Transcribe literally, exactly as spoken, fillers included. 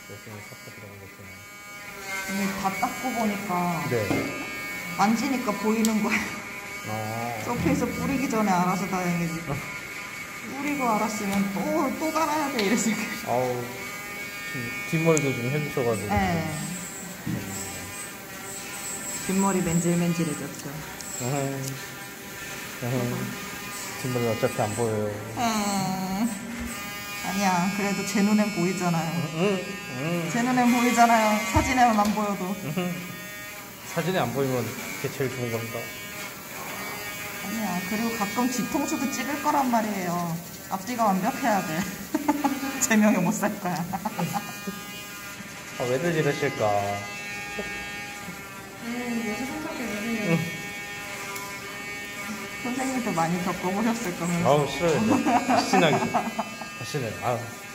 열심히 섞어 들어간 것 때문에. 이미 다 닦고 보니까 네. 만지니까 보이는 거예요. 어. 서페이스 뿌리기 전에 알아서 다행이지. 뿌리고 알았으면 또, 또 갈아야 돼 이랬을 거예요. 아우, 뒷머리도 좀 해주셔가지고. 네. 뒷머리 맨질맨질해졌죠. 으흠. 으흠. 뒷머리 어차피 안 보여요. 음, 아니야. 그래도 제 눈엔 보이잖아요. 음, 음. 제 눈엔 보이잖아요. 사진에만 안 보여도. 음. 사진에 안 보이면 그게 제일 좋은 겁니다. 아니야. 그리고 가끔 뒤통수도 찍을 거란 말이에요. 앞뒤가 완벽해야 돼. 제 명예 못 살 거야. 아, 왜들 이러실까? 음, 요새 성격이 왜 선생님도 많이 겪어보셨을 거면서. 아우, 싫어요. 신나게. 싫어요. 아우.